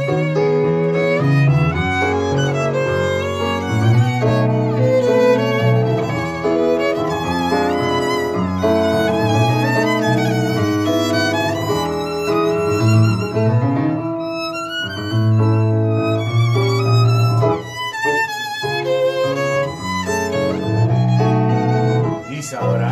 Ahora,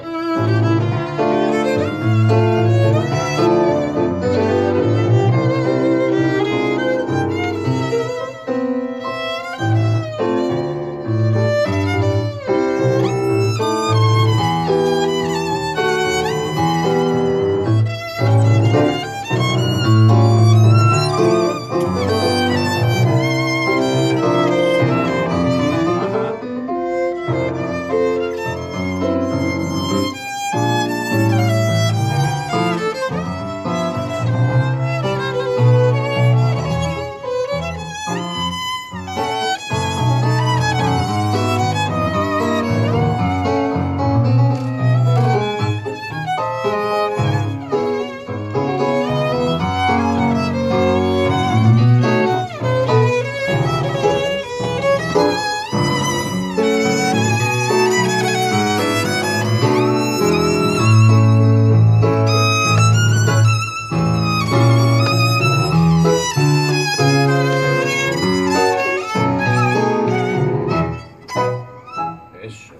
eso.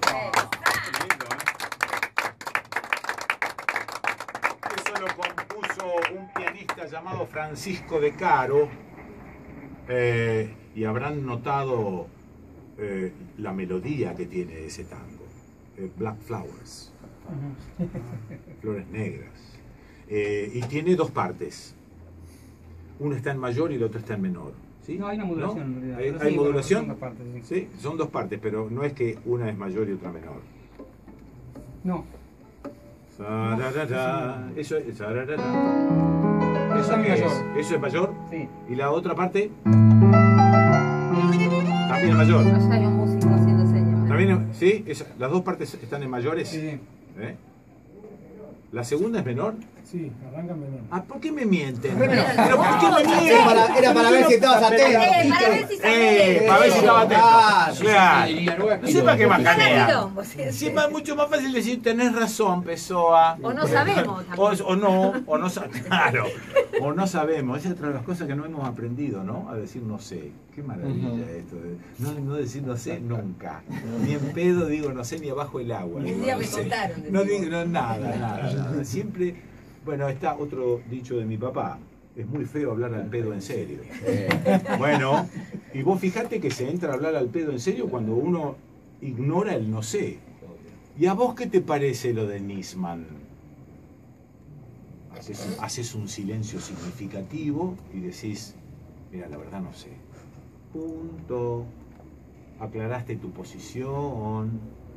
Eso lo compuso un pianista llamado Francisco de Caro, y habrán notado la melodía que tiene ese tango, Black Flowers, flores negras, y tiene dos partes, una está en mayor y la otra está en menor. ¿Sí? No, hay una modulación, ¿no? en realidad. ¿Hay modulación? Son dos partes, sí. Sí, son dos partes, pero no es que una es mayor y otra menor. No. Eso es. Eso es mayor. ¿Eso es mayor? Sí. ¿Y la otra parte? También es mayor. Allá hay un músico haciendo señas. ¿También? ¿Sí? Las dos partes están en mayores. Sí. ¿Eh? ¿La segunda es menor? Sí, arranca menor. Ah, ¿por qué me mienten? Pero ¿por qué me mienten? Era para ver si estabas atento. Para ver si sabés. Para ver si estaba atento. Claro. No sé para qué Para macanea. quilombo, sí. Sí, es mucho más fácil decir tenés razón, Pessoa. O no sabemos también. O no claro. O no sabemos. Esa es otra de las cosas que no hemos aprendido, ¿no? A decir no sé. Qué maravilla esto. No decir no sé nunca. Ni en pedo digo no sé ni abajo el agua. Un día me contaron. No digo nada. Siempre. Bueno, está otro dicho de mi papá. Es muy feo hablar al pedo en serio. Bueno, y vos fijate que se entra a hablar al pedo en serio cuando uno ignora el no sé. ¿Y a vos qué te parece lo de Nisman? Haces un silencio significativo y decís, mira, la verdad no sé. Punto. Aclaraste tu posición.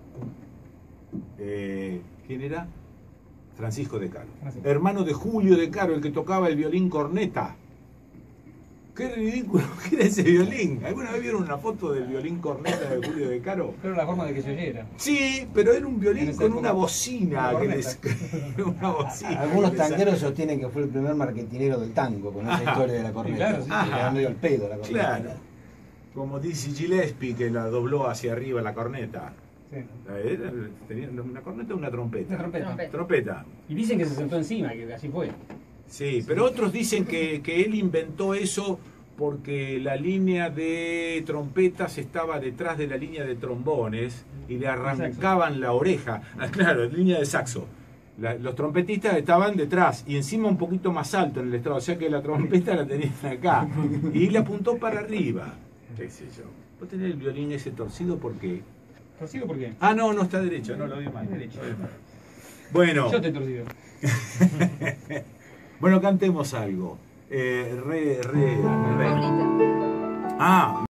¿Quién era? Francisco de Caro. Hermano de Julio de Caro, el que tocaba el violín corneta. Qué ridículo que era ese violín. ¿Alguna vez vieron una foto del violín corneta de Julio de Caro? Pero la forma de que se oyera. Sí, pero era un violín con una época, bocina. Una bocina. Algunos tangueros sostienen que fue el primer marketinero del tango con esa historia de la corneta. Sí, claro, sí. Era medio al pedo la corneta. Claro. Como dice Gillespie, que la dobló hacia arriba la corneta. Sí. ¿Tenía una corneta o una trompeta? Una trompeta. Trompeta. Y dicen que se sentó encima, que así fue. Sí, pero otros dicen que él inventó eso porque la línea de trompetas estaba detrás de la línea de trombones y le arrancaban la oreja. Ah, claro, línea de saxo. Los trompetistas estaban detrás y encima un poquito más alto en el estrado, o sea que la trompeta la tenían acá y le apuntó para arriba. ¿Qué sé yo? Vos tenés el violín ese torcido porque... ¿Torcido por qué? Ah, no, no está derecho, no lo vi mal. Derecho. Bueno. Yo te he torcido. Bueno, cantemos algo. Paulita. Ah.